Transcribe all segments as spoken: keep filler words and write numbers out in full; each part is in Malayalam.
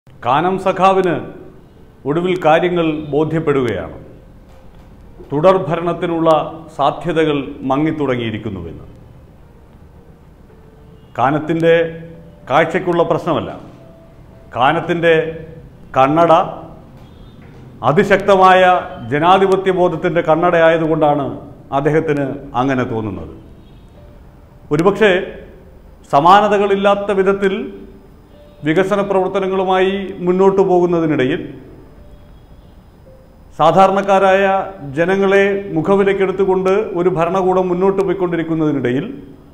കാനം സഖാവിന് ഒടുവിൽ കാര്യങ്ങൾ ബോധ്യപ്പെടുകയാണ്. തുടർ ഭരണത്തിനുള്ള സാധ്യതകൾ മങ്ങിത്തുടങ്ങിയിരിക്കുന്നുവെന്ന്. കാനത്തിൻ്റെ കാഴ്ചയ്ക്കുള്ള പ്രശ്നമല്ല, കാനത്തിൻ്റെ കണ്ണട അതിശക്തമായ ജനാധിപത്യ ബോധത്തിൻ്റെ കണ്ണടയായതുകൊണ്ടാണ് അദ്ദേഹത്തിന് അങ്ങനെ തോന്നുന്നത്. ഒരുപക്ഷെ സമാനതകളില്ലാത്ത വിധത്തിൽ വികസന പ്രവർത്തനങ്ങളുമായി മുന്നോട്ടു പോകുന്നതിനിടയിൽ സാധാരണക്കാരായ ജനങ്ങളെ മുഖവിലക്കെടുത്തുകൊണ്ട് ഒരു ഭരണകൂടം മുന്നോട്ട് പോയിക്കൊണ്ടിരിക്കുന്നതിനിടയിൽ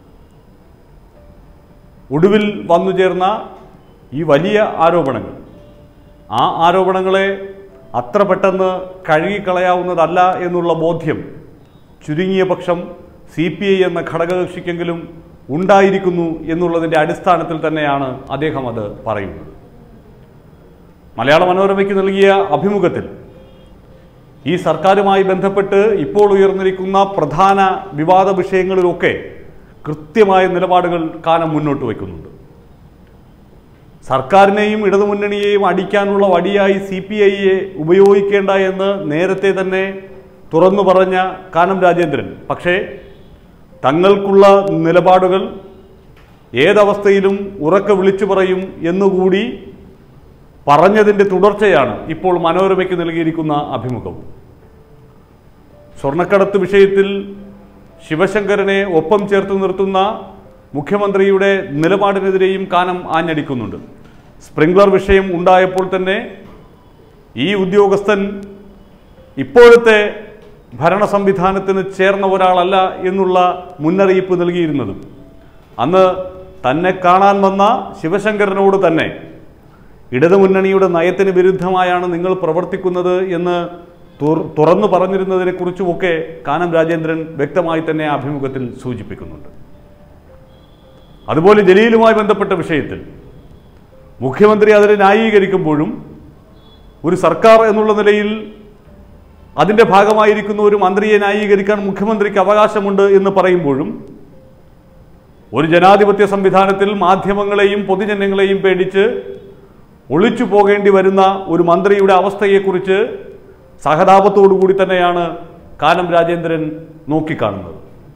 ഒടുവിൽ വന്നു ചേർന്ന ഈ വലിയ ആരോപണങ്ങൾ, ആ ആരോപണങ്ങളെ അത്ര പെട്ടെന്ന് കഴുകിക്കളയാവുന്നതല്ല എന്നുള്ള ബോധ്യം ചുരുങ്ങിയ പക്ഷം സി പി ഐ എന്ന ഘടകകക്ഷിക്കെങ്കിലും ഉണ്ടായിരിക്കുന്നു എന്നുള്ളതിൻ്റെ അടിസ്ഥാനത്തിൽ തന്നെയാണ് അദ്ദേഹം അത് പറയുന്നത്. മലയാള മനോരമയ്ക്ക് നൽകിയ അഭിമുഖത്തിൽ ഈ സർക്കാരുമായി ബന്ധപ്പെട്ട് ഇപ്പോൾ ഉയർന്നിരിക്കുന്ന പ്രധാന വിവാദ വിഷയങ്ങളിലൊക്കെ കൃത്യമായ നിലപാടുകൾ കാനം മുന്നോട്ട് വയ്ക്കുന്നുണ്ട്. സർക്കാരിനെയും ഇടതുമുന്നണിയെയും അടിക്കാനുള്ള വടിയായി സി പി ഐയെ ഉപയോഗിക്കേണ്ട എന്ന് നേരത്തെ തന്നെ തുറന്നു പറഞ്ഞ കാനം രാജേന്ദ്രൻ, പക്ഷേ തങ്ങൾക്കുള്ള നിലപാടുകൾ ഏതവസ്ഥയിലും ഉറക്കെ വിളിച്ചു പറയും എന്നുകൂടി പറഞ്ഞതിൻ്റെ തുടർച്ചയാണ് ഇപ്പോൾ മനോരമയ്ക്ക് നൽകിയിരിക്കുന്ന അഭിമുഖവും. സ്വർണ്ണക്കടത്ത് വിഷയത്തിൽ ശിവശങ്കരനെ ഒപ്പം ചേർത്ത് നിർത്തുന്ന മുഖ്യമന്ത്രിയുടെ നിലപാടിനെതിരെയും കാനം ആഞ്ഞടിക്കുന്നുണ്ട്. സ്പ്രിംഗ്ലർ വിഷയം ഉണ്ടായപ്പോൾ തന്നെ ഈ ഉദ്യോഗസ്ഥൻ ഇപ്പോഴത്തെ ഭരണ സംവിധാനത്തിന് ചേർന്ന ഒരാളല്ല എന്നുള്ള മുന്നറിയിപ്പ് നൽകിയിരുന്നതും അന്ന് തന്നെ കാണാൻ വന്ന ശിവശങ്കരനോട് തന്നെ ഇടതുമുന്നണിയുടെ നയത്തിന് വിരുദ്ധമായാണ് നിങ്ങൾ പ്രവർത്തിക്കുന്നത് എന്ന് തുറന്നു പറഞ്ഞിരുന്നതിനെക്കുറിച്ചുമൊക്കെ കാനം രാജേന്ദ്രൻ വ്യക്തമായി തന്നെ അഭിമുഖത്തിൽ സൂചിപ്പിക്കുന്നുണ്ട്. അതുപോലെ ജലീലുമായി ബന്ധപ്പെട്ട വിഷയത്തിൽ മുഖ്യമന്ത്രി അതിനെ ന്യായീകരിക്കുമ്പോഴും ഒരു സർക്കാർ എന്നുള്ള നിലയിൽ അതിൻ്റെ ഭാഗമായിരിക്കുന്ന ഒരു മന്ത്രിയെ ന്യായീകരിക്കാൻ മുഖ്യമന്ത്രിക്ക് അവകാശമുണ്ട് എന്ന് പറയുമ്പോഴും ഒരു ജനാധിപത്യ സംവിധാനത്തിൽ മാധ്യമങ്ങളെയും പൊതുജനങ്ങളെയും പേടിച്ച് ഒളിച്ചു പോകേണ്ടി വരുന്ന ഒരു മന്ത്രിയുടെ അവസ്ഥയെക്കുറിച്ച് സഹതാപത്തോടുകൂടി തന്നെയാണ് കാനം രാജേന്ദ്രൻ നോക്കിക്കാണുന്നത്.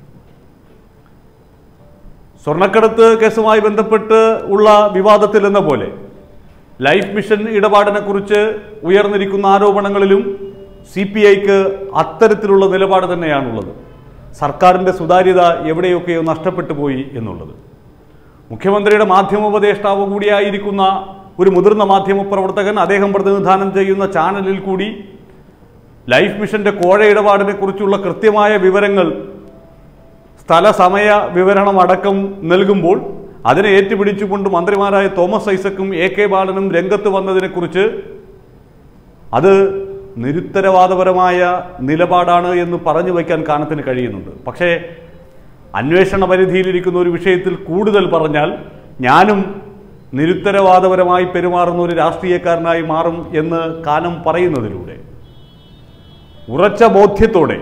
സ്വർണ്ണക്കടത്ത് കേസുമായി ബന്ധപ്പെട്ട് ഉള്ള വിവാദത്തിൽ എന്ന പോലെ ലൈഫ് മിഷൻ ഇടപാടിനെക്കുറിച്ച് ഉയർന്നിരിക്കുന്ന ആരോപണങ്ങളിലും സി പി ഐക്ക് അത്തരത്തിലുള്ള നിലപാട് തന്നെയാണുള്ളത്. സർക്കാരിൻ്റെ സുതാര്യത എവിടെയൊക്കെയോ നഷ്ടപ്പെട്ടു പോയി എന്നുള്ളത്. മുഖ്യമന്ത്രിയുടെ മാധ്യമോപദേഷ്ടാവ് കൂടിയായിരിക്കുന്ന ഒരു മുതിർന്ന മാധ്യമപ്രവർത്തകൻ അദ്ദേഹം പ്രതിനിധാനം ചെയ്യുന്ന ചാനലിൽ കൂടി ലൈഫ് മിഷന്റെ കോഴ ഇടപാടിനെ കുറിച്ചുള്ള കൃത്യമായ വിവരങ്ങൾ, സ്ഥല സമയ വിവരണം അടക്കം നൽകുമ്പോൾ അതിനെ ഏറ്റുപിടിച്ചുകൊണ്ട് മന്ത്രിമാരായ തോമസ് ഐസക്കും എ കെ ബാലനും രംഗത്ത് വന്നതിനെക്കുറിച്ച് അത് നിരുത്തരവാദപരമായ നിലപാടാണ് എന്ന് പറഞ്ഞു വയ്ക്കാൻ കാനത്തിന് കഴിയുന്നുണ്ട്. പക്ഷേ അന്വേഷണ പരിധിയിലിരിക്കുന്ന ഒരു വിഷയത്തിൽ കൂടുതൽ പറഞ്ഞാൽ ഞാനും നിരുത്തരവാദപരമായി പെരുമാറുന്ന ഒരു രാഷ്ട്രീയക്കാരനായി മാറും എന്ന് കാനം പറയുന്നതിലൂടെ ഉറച്ച ബോധ്യത്തോടെ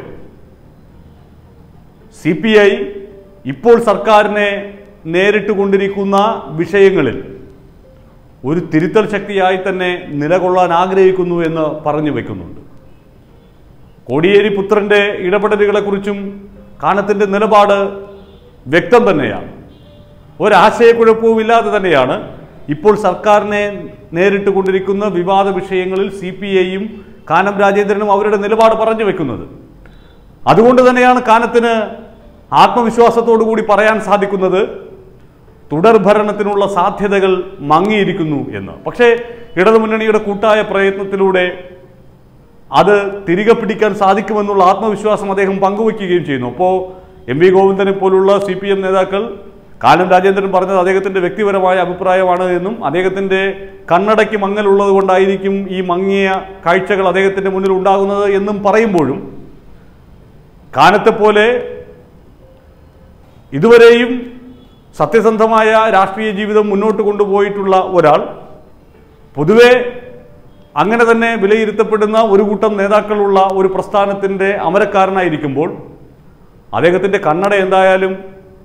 സി പി ഐ ഇപ്പോൾ സർക്കാരിനെ നേരിട്ട് കൊണ്ടിരിക്കുന്ന വിഷയങ്ങളിൽ ഒരു തിരുത്തൽ ശക്തിയായി തന്നെ നിലകൊള്ളാൻ ആഗ്രഹിക്കുന്നു എന്ന് പറഞ്ഞു വയ്ക്കുന്നുണ്ട്. കോടിയേരി പുത്രൻ്റെ ഇടപെടലുകളെക്കുറിച്ചും കാനത്തിൻ്റെ നിലപാട് വ്യക്തം തന്നെയാണ്. ഒരാശയക്കുഴപ്പവുമില്ലാതെ തന്നെയാണ് ഇപ്പോൾ സർക്കാരിനെ നേരിട്ട് കൊണ്ടിരിക്കുന്ന വിവാദ വിഷയങ്ങളിൽ സി പി ഐയും കാനം രാജേന്ദ്രനും അവരുടെ നിലപാട് പറഞ്ഞു വെക്കുന്നത്. അതുകൊണ്ട് തന്നെയാണ് കാനത്തിന് ആത്മവിശ്വാസത്തോടു കൂടി പറയാൻ സാധിക്കുന്നത് തുടർ ഭരണത്തിനുള്ള സാധ്യതകൾ മങ്ങിയിരിക്കുന്നു എന്ന്. പക്ഷേ ഇടതുമുന്നണിയുടെ കൂട്ടായ പ്രയത്നത്തിലൂടെ അത് തിരികെ പിടിക്കാൻ സാധിക്കുമെന്നുള്ള ആത്മവിശ്വാസം അദ്ദേഹം പങ്കുവയ്ക്കുകയും ചെയ്യുന്നു. അപ്പോൾ എം വി ഗോവിന്ദനെ പോലുള്ള സി പി എം നേതാക്കൾ കാനം രാജേന്ദ്രൻ പറഞ്ഞത് അദ്ദേഹത്തിൻ്റെ വ്യക്തിപരമായ അഭിപ്രായമാണ് എന്നും അദ്ദേഹത്തിൻ്റെ കണ്ണടയ്ക്ക് മങ്ങലുള്ളത് കൊണ്ടായിരിക്കും ഈ മങ്ങിയ കാഴ്ചകൾ അദ്ദേഹത്തിൻ്റെ മുന്നിൽ ഉണ്ടാകുന്നത് എന്നും പറയുമ്പോഴും കാനത്തെപ്പോലെ ഇതുവരെയും സത്യസന്ധമായ രാഷ്ട്രീയ ജീവിതം മുന്നോട്ട് കൊണ്ടുപോയിട്ടുള്ള ഒരാൾ പൊതുവെ അങ്ങനെ തന്നെ വിലയിരുത്തപ്പെടുന്ന ഒരു കൂട്ടം നേതാക്കളുള്ള ഒരു പ്രസ്ഥാനത്തിൻ്റെ അമരക്കാരനായിരിക്കുമ്പോൾ അദ്ദേഹത്തിൻ്റെ കണ്ണട എന്തായാലും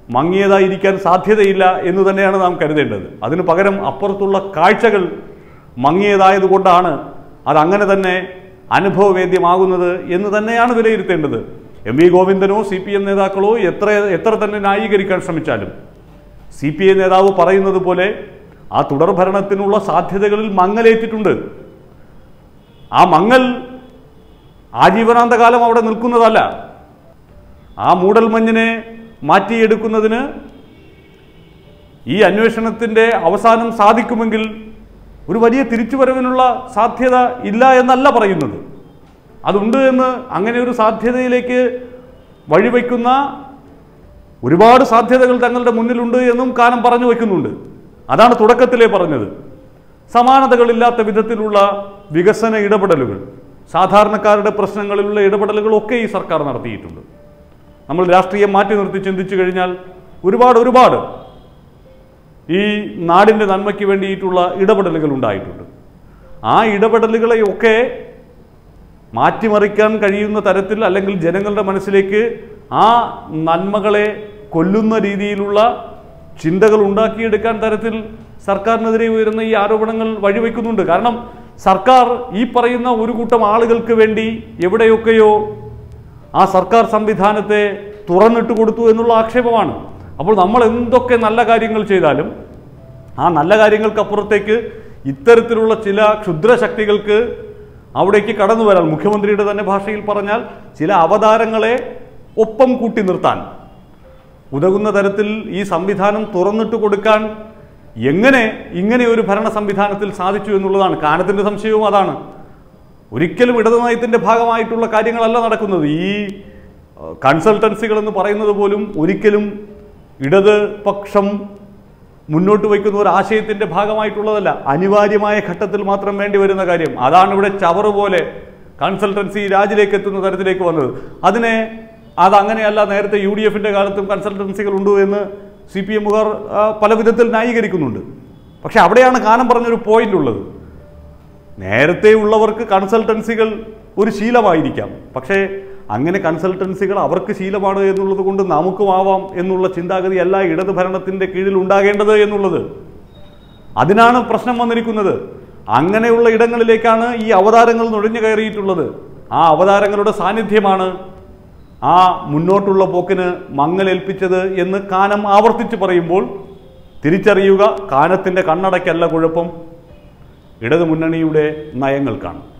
മങ്ങിയതായിരിക്കാൻ സാധ്യതയില്ല എന്ന് തന്നെയാണ് നാം കരുതേണ്ടത്. അതിനു പകരം അപ്പുറത്തുള്ള കാഴ്ചകൾ മങ്ങിയതായതുകൊണ്ടാണ് അതങ്ങനെ തന്നെ അനുഭവവേദ്യമാകുന്നത് എന്ന് തന്നെയാണ് വിലയിരുത്തേണ്ടത്. എം വി ഗോവിന്ദനോ സി പി എം നേതാക്കളോ എത്ര എത്ര തന്നെ ന്യായീകരിക്കാൻ ശ്രമിച്ചാലും സി പി ഐ നേതാവ് പറയുന്നത് പോലെ ആ തുടർഭരണത്തിനുള്ള സാധ്യതകളിൽ മങ്ങലേറ്റിട്ടുണ്ട്. ആ മങ്ങൽ ആജീവനാന്തകാലം അവിടെ നിൽക്കുന്നതല്ല. ആ മൂടൽമഞ്ഞിനെ മാറ്റിയെടുക്കുന്നതിന് ഈ അന്വേഷണത്തിൻ്റെ അവസാനം സാധിക്കുമെങ്കിൽ ഒരു വലിയ തിരിച്ചുവരവിനുള്ള സാധ്യത ഇല്ല എന്നല്ല പറയുന്നത്. അതുണ്ട് എന്ന്, അങ്ങനെ ഒരു സാധ്യതയിലേക്ക് വഴിവെക്കുന്ന ഒരുപാട് സാധ്യതകൾ തങ്ങളുടെ മുന്നിലുണ്ട് എന്നും കാനം പറഞ്ഞു വയ്ക്കുന്നുണ്ട്. അതാണ് തുടക്കത്തിലേ പറഞ്ഞത്. സമാനതകളില്ലാത്ത വിധത്തിലുള്ള വികസന ഇടപെടലുകൾ, സാധാരണക്കാരുടെ പ്രശ്നങ്ങളിലുള്ള ഇടപെടലുകളൊക്കെ ഈ സർക്കാർ നടത്തിയിട്ടുണ്ട്. നമ്മൾ രാഷ്ട്രീയം മാറ്റി നിർത്തി ചിന്തിച്ചു കഴിഞ്ഞാൽ ഒരുപാട് ഒരുപാട് ഈ നാടിൻ്റെ നന്മയ്ക്ക് വേണ്ടിയിട്ടുള്ള ഇടപെടലുകൾ ഉണ്ടായിട്ടുണ്ട്. ആ ഇടപെടലുകളെയൊക്കെ മാറ്റിമറിക്കാൻ കഴിയുന്ന തരത്തിൽ, അല്ലെങ്കിൽ ജനങ്ങളുടെ മനസ്സിലേക്ക് ആ നന്മകളെ കൊല്ലുന്ന രീതിയിലുള്ള ചിന്തകൾ ഉണ്ടാക്കിയെടുക്കാൻ തരത്തിൽ സർക്കാരിനെതിരെ ഉയരുന്ന ഈ ആരോപണങ്ങൾ വഴിവെക്കുന്നുണ്ട്. കാരണം സർക്കാർ ഈ പറയുന്ന ഒരു കൂട്ടം ആളുകൾക്ക് വേണ്ടി എവിടെയൊക്കെയോ ആ സർക്കാർ സംവിധാനത്തെ തുറന്നിട്ട് കൊടുത്തു എന്നുള്ള ആക്ഷേപമാണ്. അപ്പോൾ നമ്മൾ എന്തൊക്കെ നല്ല കാര്യങ്ങൾ ചെയ്താലും ആ നല്ല കാര്യങ്ങൾക്കപ്പുറത്തേക്ക് ഇത്തരത്തിലുള്ള ചില ക്ഷുദ്രശക്തികൾക്ക് അവിടേക്ക് കടന്നു വരാൻ, മുഖ്യമന്ത്രിയുടെ തന്നെ ഭാഷയിൽ പറഞ്ഞാൽ ചില അവതാരങ്ങളെ ഒപ്പം കൂട്ടി നിർത്താൻ ഉതകുന്ന തരത്തിൽ ഈ സംവിധാനം തുറന്നിട്ട് കൊടുക്കാൻ എങ്ങനെ ഇങ്ങനെ ഒരു ഭരണ സംവിധാനത്തിൽ സാധിച്ചു എന്നുള്ളതാണ് കാനത്തിൻ്റെ സംശയവും. അതാണ് ഒരിക്കലും ഇടതുനയത്തിൻ്റെ ഭാഗമായിട്ടുള്ള കാര്യങ്ങളല്ല നടക്കുന്നത്. ഈ കൺസൾട്ടൻസികൾ എന്ന് പറയുന്നത് പോലും ഒരിക്കലും ഇടത് പക്ഷം മുന്നോട്ട് വയ്ക്കുന്ന ഒരു ആശയത്തിൻ്റെ ഭാഗമായിട്ടുള്ളതല്ല, അനിവാര്യമായ ഘട്ടത്തിൽ മാത്രം വേണ്ടി വരുന്ന കാര്യം. അതാണ് ഇവിടെ ചവറ് പോലെ കൺസൾട്ടൻസി രാജിലേക്ക് എത്തുന്ന തരത്തിലേക്ക് വന്നത്. അതിനെ അതങ്ങനെയല്ല, നേരത്തെ യു ഡി എഫിൻ്റെ കാലത്തും കൺസൾട്ടൻസികൾ ഉണ്ട് എന്ന് സി പി എമ്മുകാർ പല വിധത്തിൽ ന്യായീകരിക്കുന്നുണ്ട്. പക്ഷെ അവിടെയാണ് കാനം പറഞ്ഞൊരു പോയിന്റ് ഉള്ളത്. നേരത്തെ ഉള്ളവർക്ക് കൺസൾട്ടൻസികൾ ഒരു ശീലമായിരിക്കാം, പക്ഷേ അങ്ങനെ കൺസൾട്ടൻസികൾ അവർക്ക് ശീലമാണ് എന്നുള്ളത് കൊണ്ട് നമുക്കും ആവാം എന്നുള്ള ചിന്താഗതിയല്ല ഇടത് ഭരണത്തിൻ്റെ കീഴിൽ ഉണ്ടാകേണ്ടത് എന്നുള്ളത്. അതിനാണ് പ്രശ്നം വന്നിരിക്കുന്നത്. അങ്ങനെയുള്ള ഇടങ്ങളിലേക്കാണ് ഈ അവതാരങ്ങൾ നുഴഞ്ഞു കയറിയിട്ടുള്ളത്. ആ അവതാരങ്ങളുടെ സാന്നിധ്യമാണ് ആ മുന്നോട്ടുള്ള പോക്കിന് മങ്ങലേൽപ്പിച്ചത് എന്ന് കാനം ആവർത്തിച്ച് പറയുമ്പോൾ തിരിച്ചറിയുക, കാനത്തിൻ്റെ കണ്ണടയ്ക്കല്ല കുഴപ്പം, ഇടതു മുന്നണിയുടെ നയങ്ങൾക്കാണ്.